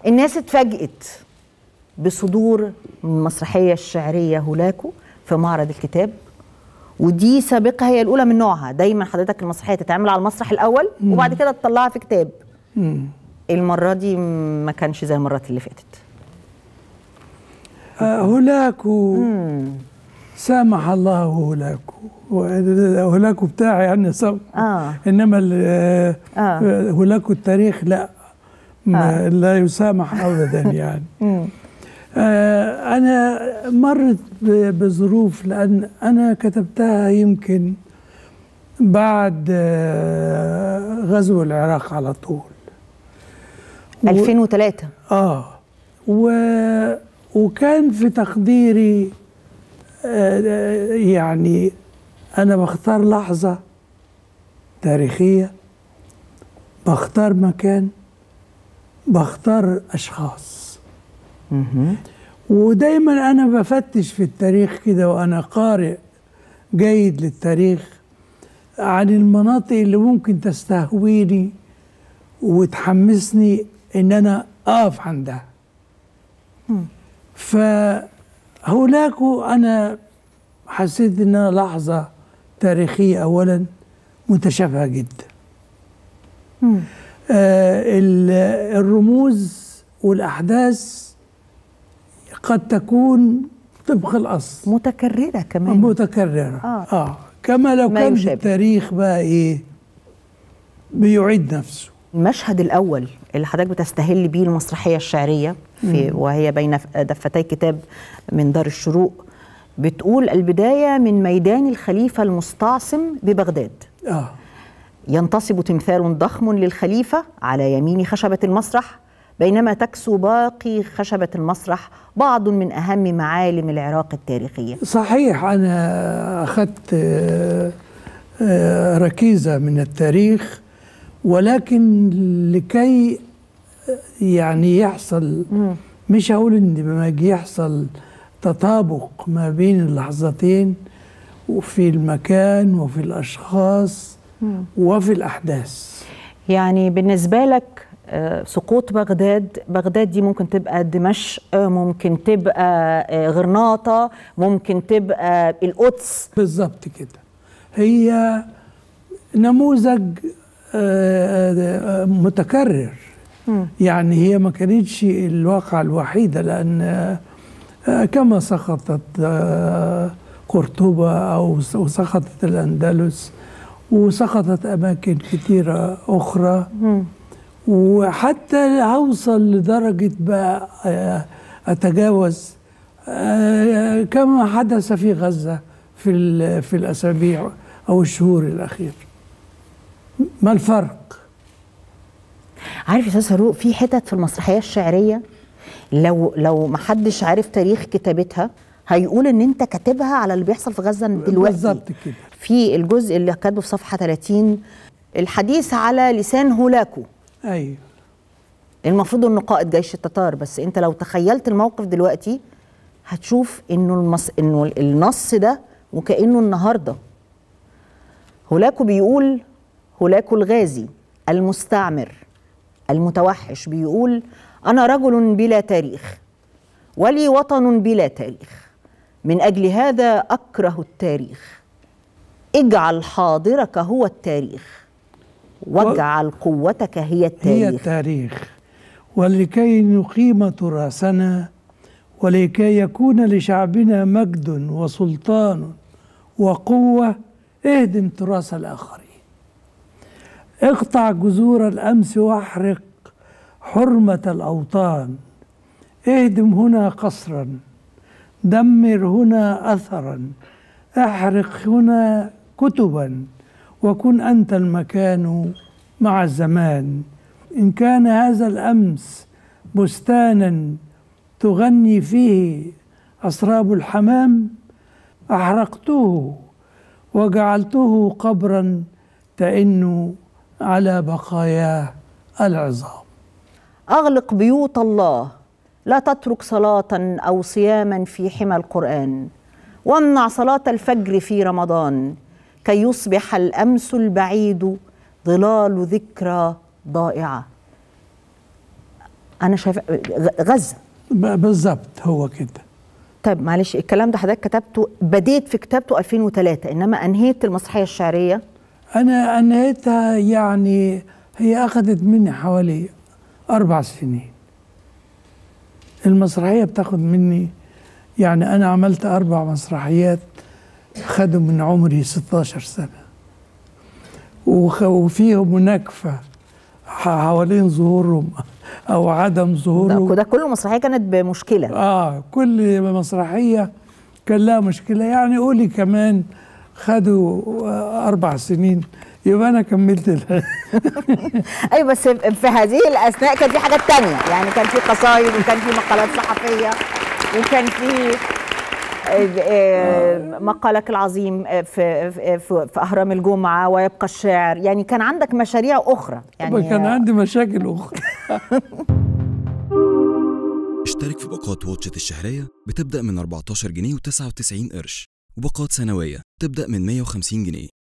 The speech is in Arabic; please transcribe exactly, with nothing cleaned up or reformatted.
الناس اتفاجئت بصدور المسرحية الشعرية هولاكو في معرض الكتاب، ودي سابقة هي الأولى من نوعها. دايما حضرتك المسرحية تتعمل على المسرح الأول مم. وبعد كده تطلعها في كتاب. مم. المرة دي ما كانش زي المرات اللي فاتت. آه هولاكو مم. سامح الله هولاكو، هولاكو بتاعي يعني سامح آه. إنما آه. هولاكو التاريخ لا آه. لا يسامح أبدا يعني. آه أنا مرت بظروف، لأن أنا كتبتها يمكن بعد آه غزو العراق على طول ألفين وثلاثة. آه و وكان في تقديري آه يعني أنا بختار لحظة تاريخية، بختار مكان، بختار أشخاص. مم. ودايما أنا بفتش في التاريخ كده وأنا قارئ جيد للتاريخ عن المناطق اللي ممكن تستهويني وتحمسني إن أنا أقف عندها. فهولاكو أنا حسيت إنها لحظة تاريخية أولا متشابهة جدا. آه الرموز والأحداث قد تكون طبق الأصل، متكررة كمان، متكررة آه, آه. كما لو كان التاريخ بقى إيه بيعيد نفسه. المشهد الأول اللي حضرتك بتستهل بيه المسرحية الشعرية في مم. وهي بين دفتي كتاب من دار الشروق، بتقول البداية من ميدان الخليفة المستعصم ببغداد. آه. ينتصب تمثال ضخم للخليفة على يمين خشبة المسرح، بينما تكسو باقي خشبة المسرح بعض من أهم معالم العراق التاريخية. صحيح، أنا أخذت ركيزة من التاريخ، ولكن لكي يعني يحصل م. مش هقول إن لما يجي يحصل تطابق ما بين اللحظتين وفي المكان وفي الأشخاص م. وفي الأحداث. يعني بالنسبة لك سقوط بغداد، بغداد دي ممكن تبقى دمشق، ممكن تبقى غرناطة، ممكن تبقى القدس. بالظبط كده، هي نموذج متكرر. م. يعني هي ما كانتش الواقعة الوحيدة، لأن كما سقطت قرطبة أو سقطت الأندلس وسقطت أماكن كثيرة أخرى. م. وحتى أوصل لدرجة بقى أتجاوز كما حدث في غزة في في الأسابيع أو الشهور الأخيرة. ما الفرق؟ عارف يا أستاذ فاروق، في حتت في المسرحية الشعرية لو لو ما حدش عارف تاريخ كتابتها هيقول إن أنت كاتبها على اللي بيحصل في غزة دلوقتي. بالظبط كده. في الجزء اللي كاتبه في صفحة ثلاثين الحديث على لسان هولاكو. أيوه. المفروض انه قائد جيش التتار، بس انت لو تخيلت الموقف دلوقتي هتشوف انه المص... انه النص ده وكأنه النهارده. هولاكو بيقول، هولاكو الغازي المستعمر المتوحش بيقول: أنا رجل بلا تاريخ ولي وطن بلا تاريخ، من أجل هذا أكره التاريخ. اجعل حاضرك هو التاريخ واجعل قوتك هي التاريخ. هي التاريخ، ولكي نقيم تراثنا ولكي يكون لشعبنا مجد وسلطان وقوة، اهدم تراث الآخرين، اقطع جذور الأمس واحرق حرمة الأوطان، اهدم هنا قصرا، دمر هنا أثرا، احرق هنا كتبا، وكن أنت المكان مع الزمان. إن كان هذا الأمس بستانا تغني فيه أسراب الحمام، أحرقته وجعلته قبرا تئن على بقاياه العظام. أغلق بيوت الله، لا تترك صلاة أو صياما في حمى القرآن، وامنع صلاة الفجر في رمضان، كي يصبح الأمس البعيد ظلال ذكرى ضائعة. انا شايفه غزه بالظبط هو كده. طيب معلش، الكلام ده حضرتك كتبته، بديت في كتابته ألفين وثلاثة، انما انهيت المسرحيه الشعريه؟ انا انهيتها يعني هي اخذت مني حوالي اربع سنين. المسرحيه بتاخد مني، يعني انا عملت اربع مسرحيات خدوا من عمري ستاشر سنه، وفيهم نكفه حوالين ظهورهم او عدم ظهورهم. ده كل مسرحيه كانت بمشكله. اه كل مسرحيه كان لها مشكله. يعني قولي كمان خدوا اربع سنين، يبقى انا كملت. ايوه بس في هذه الاثناء كان في حاجات تانية، يعني كان في قصايد وكان في مقالات صحفيه وكان في مقالك العظيم في في في اهرام الجمعه ويبقى الشعر، يعني كان عندك مشاريع اخرى. يعني كان عندي مشاكل اخرى. اشترك في باقات واتشت الشهريه بتبدا من أربعتاشر جنيه وتسعة وتسعين قرش، وباقات سنويه تبدا من مية وخمسين جنيه.